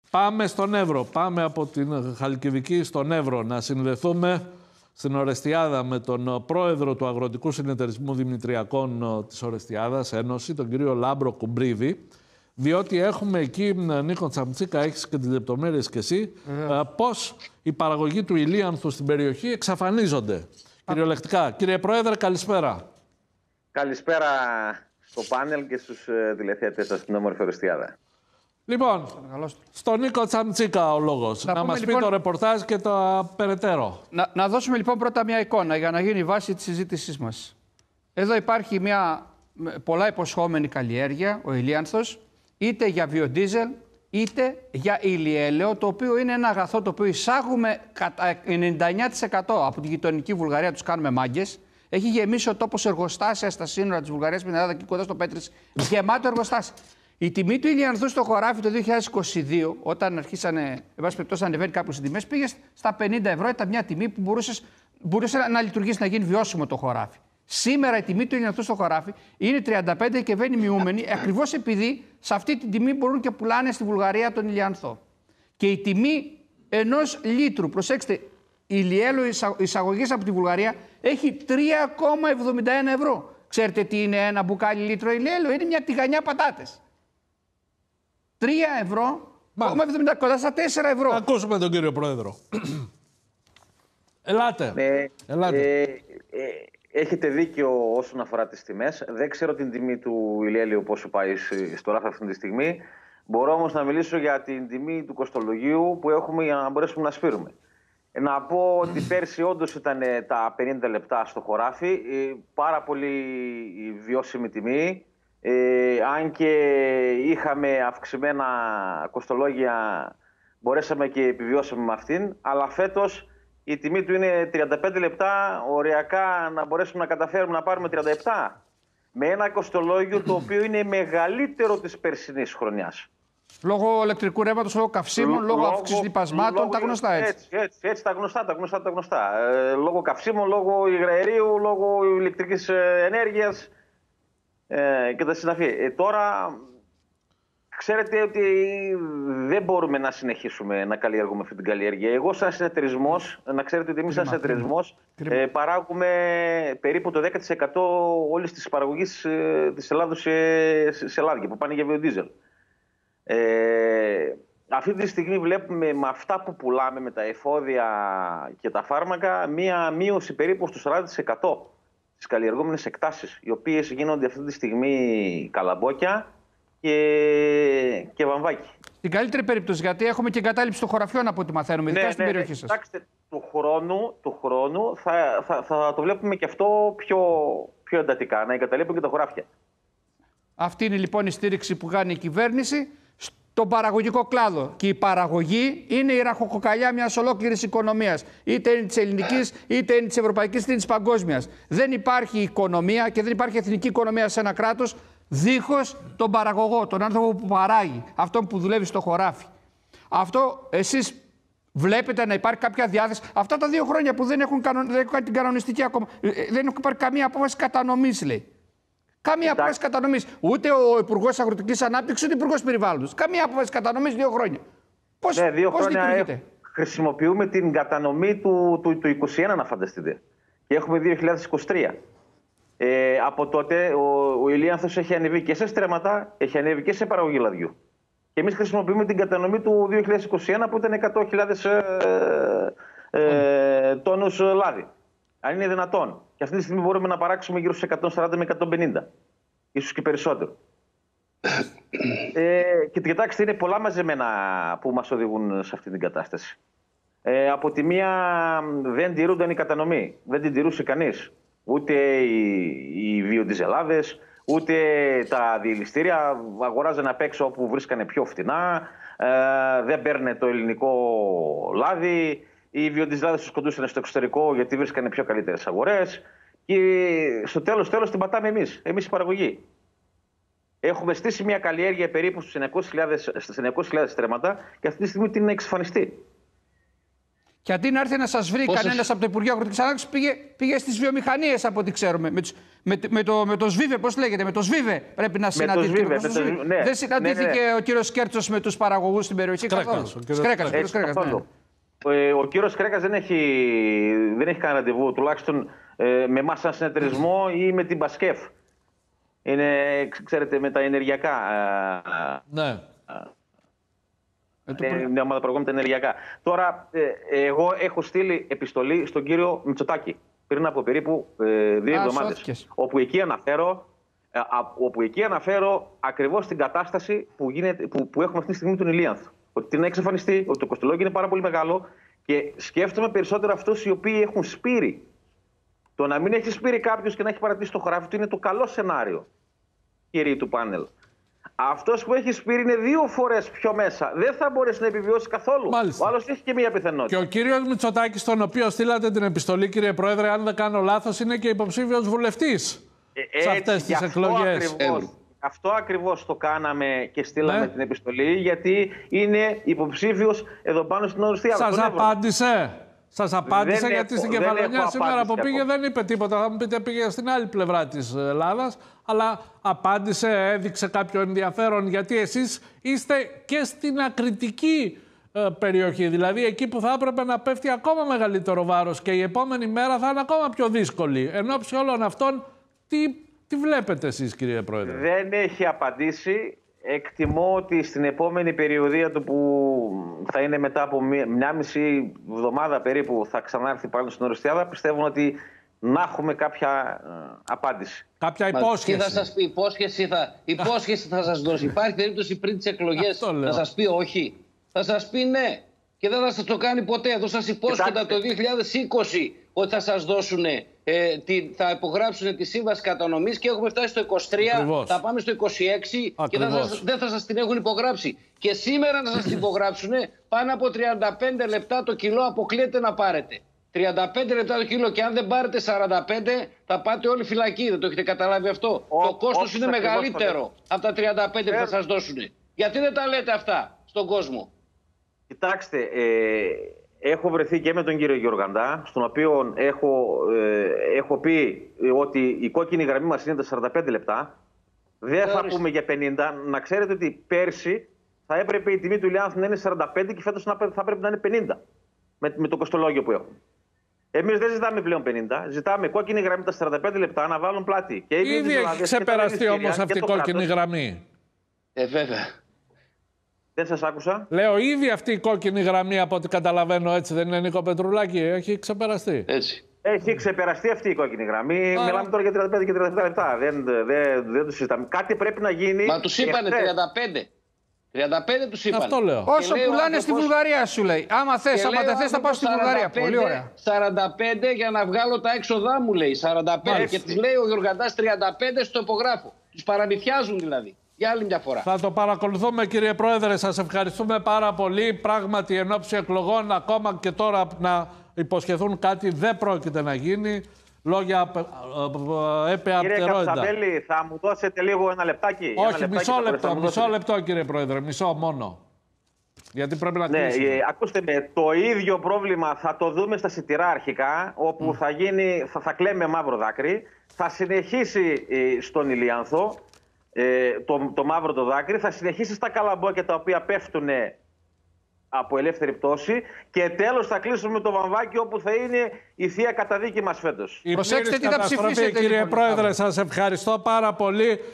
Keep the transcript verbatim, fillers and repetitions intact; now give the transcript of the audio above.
Πάμε στον Εύρο. Πάμε από την Χαλκιδική στον Εύρο να συνδεθούμε στην Ορεστιάδα με τον πρόεδρο του Αγροτικού Συνεταιρισμού Δημητριακών της Ορεστιάδας Ένωση, τον κύριο Λάμπρο Κουμπρίδη, διότι έχουμε εκεί, Νίκο Τσαμτσίκα, έχεις και τις λεπτομέρειες κι εσύ, mm. πώς η παραγωγή του ηλίανθου στην περιοχή εξαφανίζονται. Mm. Κυριολεκτικά. Κύριε Πρόεδρε, καλησπέρα. Καλησπέρα στο πάνελ και στους τηλεθεατές σας στην όμορφη Ορεστιάδα. Λοιπόν, στον Νίκο Τσαμτσίκα ο λόγος. Να, να μας λοιπόν... πει το ρεπορτάζ και το περαιτέρω. Να, να δώσουμε λοιπόν πρώτα μια εικόνα για να γίνει η βάση της συζήτησής μας. Εδώ υπάρχει μια πολλά υποσχόμενη καλλιέργεια, ο ηλίανθος, είτε για βιοντίζελ, είτε για ηλιέλαιο, το οποίο είναι ένα αγαθό το οποίο εισάγουμε κατά ενενήντα εννέα τοις εκατό από τη γειτονική Βουλγαρία, τους κάνουμε μάγκες. Έχει γεμίσει ο τόπος εργοστάσια στα σύνορα της Βουλγαρίας με την Ελλάδα και κοντά στο Πέτρης, γεμάτο εργοστάσια. Η τιμή του ηλιανθού στο χωράφι το δύο χιλιάδες είκοσι δύο, όταν αρχίσανε, εν πάση περιπτώσει, να ανεβαίνει κάπου οι τιμές, πήγε στα πενήντα ευρώ. Ήταν μια τιμή που μπορούσε, μπορούσε να λειτουργήσει, να γίνει βιώσιμο το χωράφι. Σήμερα η τιμή του ηλιανθού στο χωράφι είναι τριάντα πέντε και βαίνει μειούμενη, ακριβώς επειδή σε αυτή την τιμή μπορούν και πουλάνε στη Βουλγαρία τον ηλιανθό. Και η τιμή ενός λίτρου, προσέξτε, ηλιέλαιο εισαγωγής από τη Βουλγαρία έχει τρία κόμμα εβδομήντα ένα ευρώ. Ξέρετε τι είναι ένα μπουκάλι λίτρο ηλιέλαιο? Είναι μια τηγανιά πατάτες. τρία ευρώ, κοντά στα τέσσερα ευρώ. Ακούσουμε τον κύριο Πρόεδρο. Ελάτε. Ε, Ελάτε. Ε, ε, έχετε δίκιο όσον αφορά τις τιμές. Δεν ξέρω την τιμή του ηλιέλαιου πόσο πάει στο ράφι αυτή τη στιγμή. Μπορώ όμως να μιλήσω για την τιμή του κοστολογίου που έχουμε για να μπορέσουμε να σφύρουμε. Να πω ότι πέρσι όντως ήταν τα πενήντα λεπτά στο χωράφι. Πάρα πολύ βιώσιμη τιμή. Ε, αν και είχαμε αυξημένα κοστολόγια, μπορέσαμε και επιβιώσαμε με αυτήν. Αλλά φέτος η τιμή του είναι τριάντα πέντε λεπτά, οριακά να μπορέσουμε να καταφέρουμε να πάρουμε τριάντα επτά. Με ένα κοστολόγιο το οποίο είναι μεγαλύτερο της περσινής χρονιάς. Λόγω ηλεκτρικού ρεύματος, λόγω καυσίμων, λόγω, λόγω αύξησης λιπασμάτων, λόγω, τα γνωστά έτσι. Έτσι, έτσι, έτσι τα γνωστά, τα γνωστά, τα γνωστά. Ε, λόγω καυσίμων, λόγω υγραερίου, λόγω ηλεκτρικής ενέργειας. Ε, και τα συναφή. Ε, τώρα, ξέρετε ότι δεν μπορούμε να συνεχίσουμε να καλλιεργούμε αυτή την καλλιέργεια. Εγώ σαν συνεταιρισμός, να ξέρετε ότι εμείς σαν συνεταιρισμός ε, παράγουμε περίπου το δέκα τοις εκατό όλης της παραγωγής ε, της Ελλάδος σε, σε, σε λάδια που πάνε για βιοντίζελ. Ε, αυτή τη στιγμή βλέπουμε με αυτά που πουλάμε, με τα εφόδια και τα φάρμακα, μία μείωση περίπου στο σαράντα τοις εκατό. Τις καλλιεργούμενες εκτάσεις, οι οποίες γίνονται αυτή τη στιγμή καλαμπόκια και, και βαμβάκι. Στην καλύτερη περίπτωση, γιατί έχουμε και εγκατάλειψη των χωραφιών από ό,τι μαθαίνουμε, ειδικά ναι, στην ναι, περιοχή σας. Κοιτάξτε, του χρόνου, του χρόνου θα, θα, θα το βλέπουμε και αυτό πιο, πιο εντατικά, να εγκαταλείπουν και τα χωράφια. Αυτή είναι λοιπόν η στήριξη που κάνει η κυβέρνηση στον παραγωγικό κλάδο. Και η παραγωγή είναι η ραχοκοκαλιά μιας ολόκληρης οικονομίας. Είτε είναι της ελληνικής, είτε είναι της ευρωπαϊκής, είτε είναι της παγκόσμιας. Δεν υπάρχει οικονομία και δεν υπάρχει εθνική οικονομία σε ένα κράτος δίχως τον παραγωγό, τον άνθρωπο που παράγει, αυτόν που δουλεύει στο χωράφι. Αυτό εσείς βλέπετε να υπάρχει κάποια διάθεση. Αυτά τα δύο χρόνια που δεν έχουν, κανον... δεν έχουν κάνει την κανονιστική ακόμα, δεν έχουν πάρει καμία απόφαση κατανομής, λέει. Καμία απόφαση κατανομής. Ούτε ο Υπουργός Αγροτικής Ανάπτυξης, ούτε ο Υπουργός Περιβάλλοντος. Καμία απόφαση κατανομής δύο χρόνια. Πώς, ναι, δύο πώς χρόνια λειτουργείτε? Χρησιμοποιούμε την κατανομή του, του, του είκοσι ένα, να φανταστείτε. Και έχουμε δύο χιλιάδες είκοσι τρία. Ε, από τότε ο, ο ηλίανθος έχει ανέβει και σε στρέμματα, έχει ανέβει και σε παραγωγή λαδιού. Και εμείς χρησιμοποιούμε την κατανομή του δύο χιλιάδες είκοσι ένα που ήταν εκατό χιλιάδες ε, ε, τόνους λάδι. Αν είναι δυνατόν. Και αυτή τη στιγμή μπορούμε να παράξουμε γύρω στους εκατόν σαράντα με εκατόν πενήντα. Ίσως και περισσότερο. ε, και κοιτάξτε, είναι πολλά μαζεμένα που μας οδηγούν σε αυτή την κατάσταση. Ε, από τη μία δεν τηρούνταν η κατανομή. Δεν την τηρούσε κανείς. Ούτε οι, οι βιοντιζελάδες, ούτε τα διελιστήρια. Αγοράζανε απ' έξω όπου βρίσκανε πιο φτηνά. Ε, δεν παίρνε το ελληνικό λάδι. Οι βιοντιζελάδες τους κοντούσαν στο εξωτερικό γιατί βρίσκανε πιο καλύτερες αγορές. Και στο τέλος, τέλος την πατάμε εμείς, εμείς η παραγωγή. Έχουμε στήσει μια καλλιέργεια περίπου στους εννιακόσιες χιλιάδες στρέμματα και αυτή τη στιγμή την εξαφανιστεί. Και αντί να έρθει να σας βρει Πόσες... κανένας από το Υπουργείο Αγροτικής Ανάπτυξης, πήγε, πήγε στις βιομηχανίες από ό,τι ξέρουμε. Με, με, με, το, με το ΣΒΙΒΕ, πώς λέγεται, με το ΣΒΙΒΕ πρέπει να συναντήθηκε. Με το ΣΒΙΒΕ, ναι, δεν συναντήθηκε ναι, ναι. ο κύριος Κέρτσος με τους παραγωγούς στην περιοχή καθόλου. Σκρέκας, Έτσι, Σκρέκας, καθόλου. Ναι. Ο κύριος Κρέκας δεν έχει, δεν έχει κανένα ραντεβού, τουλάχιστον ε, με εμάς σαν συνεταιρισμό ή με την Πασκεφ. Είναι, ξέρετε, με τα ενεργειακά. Ναι. Είναι μια ομάδα παραγωγών με τα ενεργειακά. Τώρα, ε, εγώ έχω στείλει επιστολή στον κύριο Μητσοτάκη πριν από περίπου ε, δύο εβδομάδες. Όπου εκεί αναφέρω, ε, όπου εκεί αναφέρω ακριβώς την κατάσταση που, γίνεται, που, που έχουμε αυτή τη στιγμή τον Ηλίανθο. Ότι την έχει εξαφανιστεί, ότι το κοστολόγιο είναι πάρα πολύ μεγάλο και σκέφτομαι περισσότερο αυτούς οι οποίοι έχουν σπείρει. Το να μην έχει σπείρει κάποιος και να έχει παρατήσει το χωράφι του είναι το καλό σενάριο, κύριοι του πάνελ. Αυτός που έχει σπείρει είναι δύο φορές πιο μέσα. Δεν θα μπορέσει να επιβιώσει καθόλου. Μάλιστα. Ο άλλος έχει και μία πιθανότητα. Και ο κύριος Μητσοτάκης, στον οποίο στείλατε την επιστολή, κύριε Πρόεδρε, αν δεν κάνω λάθος, είναι και υποψήφιος βουλευτής ε, σε αυτές τις εκλογές. Ακριβώς, αυτό ακριβώς το κάναμε και στείλαμε ναι. την επιστολή, γιατί είναι υποψήφιος εδώ πάνω στην Ορεστία. Σας απάντησε. Σας απάντησε, δεν γιατί έχω, στην Κεφαλονιά σήμερα που πήγε δεν είπε τίποτα. Θα μου πείτε πήγε στην άλλη πλευρά της Ελλάδας, αλλά απάντησε, έδειξε κάποιο ενδιαφέρον, γιατί εσείς είστε και στην ακριτική ε, περιοχή, δηλαδή εκεί που θα έπρεπε να πέφτει ακόμα μεγαλύτερο βάρος και η επόμενη μέρα θα είναι ακόμα πιο δύσκολη. Εν ώψη όλων αυτών, τι, τι βλέπετε εσείς, κύριε Πρόεδρε? Δεν έχει απαντήσει. Εκτιμώ ότι στην επόμενη περιοδία του που θα είναι μετά από μια μισή εβδομάδα περίπου θα ξανάρθει πάλι στην Ορεστιάδα, πιστεύω ότι να έχουμε κάποια uh, απάντηση. Κάποια υπόσχεση. Τι θα σας πει, υπόσχεση θα, υπόσχεση θα σας δώσει. Υπάρχει περίπτωση πριν τις εκλογές να σας πει όχι? Θα σας πει ναι. Και δεν θα σας το κάνει ποτέ. Εδώ σας υπόσχονταν το δύο χιλιάδες είκοσι ότι θα σας δώσουν, ε, τη, θα υπογράψουν τη σύμβαση κατανομής και έχουμε φτάσει στο είκοσι τρία, Ακριβώς. θα πάμε στο είκοσι έξι Ακριβώς. και θα σας, δεν θα σας την έχουν υπογράψει. Και σήμερα να σας την υπογράψουν πάνω από τριάντα πέντε λεπτά το κιλό αποκλείεται να πάρετε. τριάντα πέντε λεπτά το κιλό και αν δεν πάρετε σαράντα πέντε θα πάτε όλοι φυλακή. Δεν το έχετε καταλάβει αυτό? Ο, το κόστος είναι μεγαλύτερο από τα τριάντα πέντε που θα σας δώσουν. Γιατί δεν τα λέτε αυτά στον κόσμο? Κοιτάξτε, ε, έχω βρεθεί και με τον κύριο Γεωργαντά, στον οποίο έχω, ε, έχω πει ότι η κόκκινη γραμμή μας είναι τα σαράντα πέντε λεπτά. Δεν θα πούμε για πενήντα. Να ξέρετε ότι πέρσι θα έπρεπε η τιμή του Ηλιάνθου να είναι σαράντα πέντε και φέτος θα πρέπει να είναι πενήντα. Με, με το κοστολόγιο που έχουμε. Εμείς δεν ζητάμε πλέον πενήντα. Ζητάμε κόκκινη γραμμή τα σαράντα πέντε λεπτά να βάλουν πλάτη. Και ήδη δηλαδή, έχει ξεπεραστεί όμως αυτή η κόκκινη κράτος. γραμμή. Ε, βέβαια. Δεν σας άκουσα. Λέω ήδη αυτή η κόκκινη γραμμή, από ό,τι καταλαβαίνω, έτσι δεν είναι, Νίκο Πετρουλάκη? Έχει ξεπεραστεί. Έτσι. Έχει ξεπεραστεί αυτή η κόκκινη γραμμή. Α, Μιλάμε τώρα για τριάντα πέντε και τριάντα επτά λεπτά. Δεν, δεν, δεν το συζητάμε. Κάτι πρέπει να γίνει. Μα τους είπανε τριάντα πέντε. τριάντα πέντε τους είπανε. Αυτό λέω. Όσο πουλάνε άνθρωπος... στη Βουλγαρία, σου λέει. Άμα θες, άμα δεν θες, θα πάω στη Βουλγαρία. Πολύ ωραία. σαράντα πέντε για να βγάλω τα έξοδά μου, λέει. σαράντα πέντε. Μάλιστα. Και της λέει ο Γεωργαντάς τριάντα πέντε στο υπογράφο. Τους παραμυθιάζουν δηλαδή. Για άλλη μια φορά. Θα το παρακολουθούμε, κύριε Πρόεδρε. Σας ευχαριστούμε πάρα πολύ. Πράγματι, εν ώψη εκλογών, ακόμα και τώρα να υποσχεθούν κάτι δεν πρόκειται να γίνει. Λόγια έπαια Κύριε απτερότητα. Καψαμπέλη, θα μου δώσετε λίγο ένα λεπτάκι? Όχι, ένα λεπτάκι μισό λεπτό, μισό δώσετε... λεπτό, κύριε Πρόεδρε. Μισό μόνο. Γιατί πρέπει να ναι, κλείσουμε. Ε, ακούστε με, το ίδιο πρόβλημα θα το δούμε στα σιτηρά αρχικά, όπου mm. θα, γίνει, θα, θα κλαίμε μαύρο δάκρυ. Θα συνεχίσει ε, στον Ηλιάνθο ε, το, το μαύρο το δάκρυ. Θα συνεχίσει στα καλαμπόκια τα οποία πέφτουν από ελεύθερη πτώση. Και τέλος θα κλείσουμε με το βαμβάκι, όπου θα είναι η θεία καταδίκη μας φέτος. Προσέξτε τι θα ψηφίσετε, κύριε Πρόεδρε. Σας ευχαριστώ πάρα πολύ.